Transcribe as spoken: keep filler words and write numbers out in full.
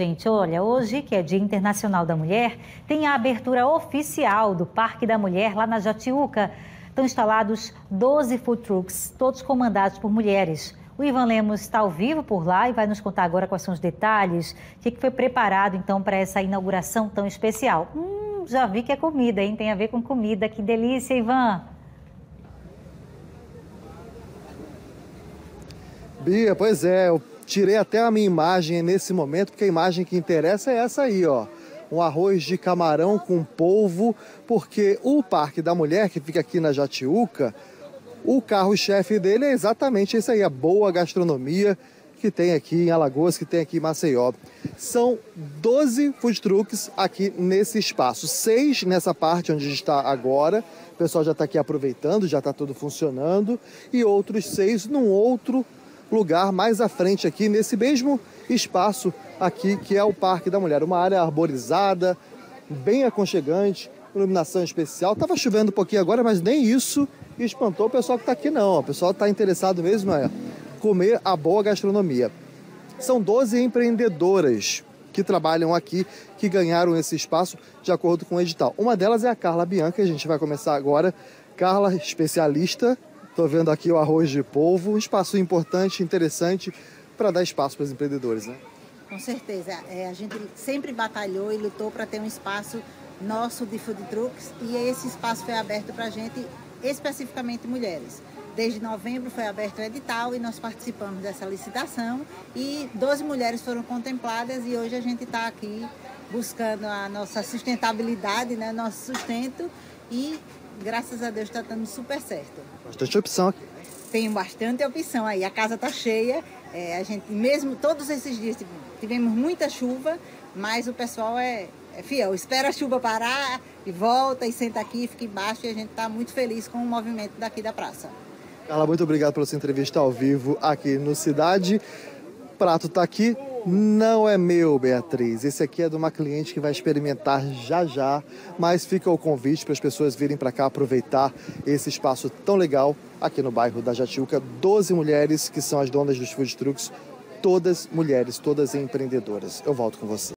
Gente, olha, hoje, que é Dia Internacional da Mulher, tem a abertura oficial do Parque da Mulher lá na Jatiuca. Estão instalados doze food trucks, todos comandados por mulheres. O Ivan Lemos está ao vivo por lá e vai nos contar agora quais são os detalhes, o que foi preparado então para essa inauguração tão especial. Hum, já vi que é comida, hein? Tem a ver com comida. Que delícia, Ivan! Bia, pois é, eu tirei até a minha imagem nesse momento, porque a imagem que interessa é essa aí, ó. Um arroz de camarão com polvo, porque o Parque da Mulher, que fica aqui na Jatiuca, o carro-chefe dele é exatamente esse aí, a boa gastronomia que tem aqui em Alagoas, que tem aqui em Maceió. São doze food trucks aqui nesse espaço, seis nessa parte onde a gente está agora, o pessoal já está aqui aproveitando, já está tudo funcionando, e outros seis num outro lugar mais à frente aqui, nesse mesmo espaço aqui, que é o Parque da Mulher. Uma área arborizada, bem aconchegante, iluminação especial. Tava chovendo um pouquinho agora, mas nem isso espantou o pessoal que está aqui não. O pessoal está interessado mesmo é comer a boa gastronomia. São doze empreendedoras que trabalham aqui, que ganharam esse espaço de acordo com o edital. Uma delas é a Carla Bianca, a gente vai começar agora. Carla, especialista. Estou vendo aqui o arroz de polvo, um espaço importante, interessante para dar espaço para os empreendedores, né? Com certeza. É, a gente sempre batalhou e lutou para ter um espaço nosso de food trucks e esse espaço foi aberto para a gente, especificamente mulheres. Desde novembro foi aberto o edital e nós participamos dessa licitação e doze mulheres foram contempladas e hoje a gente está aqui buscando a nossa sustentabilidade, né, nosso sustento e graças a Deus está dando super certo. Bastante opção aqui. Tem bastante opção aí, a casa está cheia, é, a gente mesmo todos esses dias tivemos muita chuva, mas o pessoal é, é fiel, espera a chuva parar e volta e senta aqui, fica embaixo e a gente está muito feliz com o movimento daqui da praça. Carla, muito obrigado pela sua entrevista ao vivo aqui no Cidade. O prato está aqui. Não é meu, Beatriz. Esse aqui é de uma cliente que vai experimentar já já, mas fica o convite para as pessoas virem para cá aproveitar esse espaço tão legal aqui no bairro da Jatiuca. doze mulheres que são as donas dos food trucks, todas mulheres, todas empreendedoras. Eu volto com você.